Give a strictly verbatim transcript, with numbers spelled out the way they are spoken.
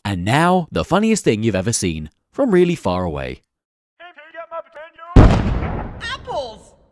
And now, the funniest thing you've ever seen, from really far away. Hey, can you get my potato? Apples!